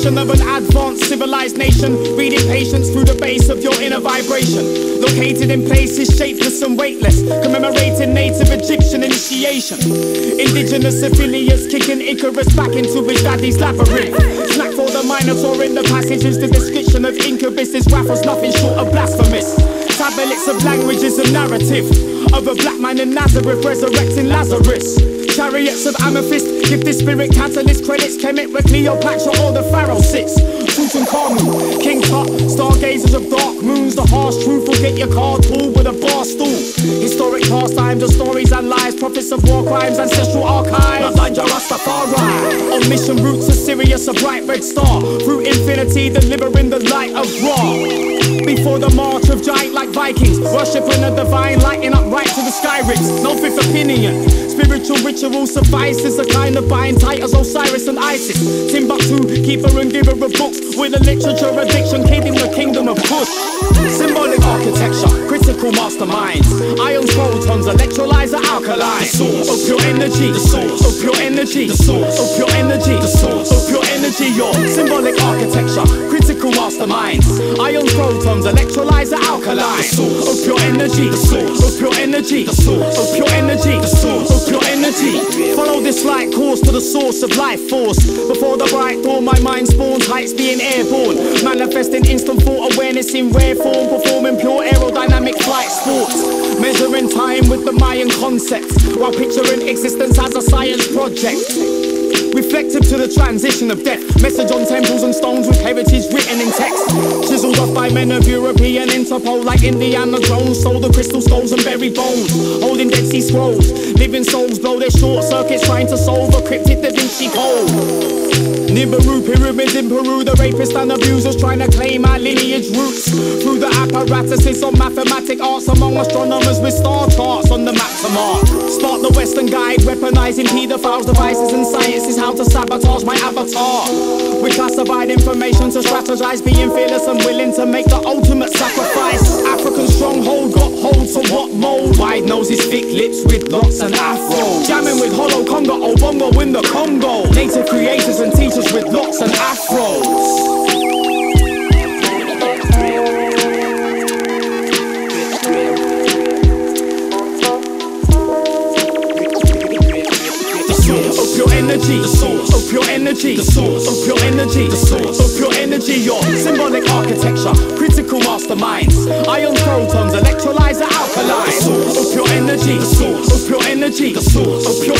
Foundation of an advanced civilized nation, breeding patience through the base of your inner vibration. Located in places shapeless and weightless, commemorating native Egyptian initiation. Indigenous affiliates kicking Icarus back into his daddy's labyrinth. Snack for the Minotaur in the passages. The description of Incubus' wrath was nothing short of blasphemous. Tablets of languages and narrative of a black man in Nazareth resurrecting Lazarus. Chariots of amethyst give the spirit catalyst credits. Kemet where Cleopatra or the Pharaoh sits. Tutankhamun, King Tut, stargazers of dark moons. The harsh truth will get your car tooled with a bar stool. Historic pastimes of stories and lies, prophets of war crimes, ancestral archives. Bloodline Rastafari. On mission route to Sirius, a bright red star. Through infinity, delivering the light of Ra. Before the march of giant like Vikings, worshipping the divine, lighting up right to the sky rings. No fifth opinion. Spiritual ritual suffices, a kind of bind tight as Osiris and Isis. Timbuktu, keeper and giver of books, with a literature addiction, keeping the kingdom of Kush. Symbolic architecture, critical masterminds. Ions, protons, electrolyzer, alkaline. The source of pure energy, the source of pure energy, the source of pure energy, the source of pure energy. Your symbolic architecture, critical masterminds. Ions, protons, electrolyzer, alkaline. The source of pure energy, the source of pure energy, the source of pure energy, the source of pure energy. Follow this light course to the source of life force. Before the bright dawn, my mind spawns heights being airborne, manifesting instant thought awareness in rare form, performing pure aerodynamic flight sports, measuring time with the Mayan concept, while picturing existence as a science project. Reflective to the transition of death, message on temples and stones with heritage written in text. Chiseled off by men of European Interpol like Indiana Jones. Sold the crystal skulls and buried bones, holding Dead Sea Scrolls. Living souls blow their short circuits trying to solve a cryptid Da Vinci Code. Nibiru, pyramids in Peru, the rapists and abusers trying to claim our lineage roots. Through the apparatuses of mathematic arts, among astronomers with star charts on the map to mark. Start the Western guide, weaponizing pedophiles, devices and sciences, how to sabotage my avatar. We classified information to strategize, being fearless and willing to make the ultimate sacrifice. African stronghold got hold to what mold? Wide noses, thick lips with locks and afro. Jamming with hollow Congo, Obongo in the Congo. Native creators and teachers with locks and afros. Of pure energy, the source of pure energy, the source of pure energy, the source of pure energy. Your symbolic architecture, critical masterminds. Ions, protons, electrolyzer, alkaline. The source of pure energy, the source of pure energy, the source of pure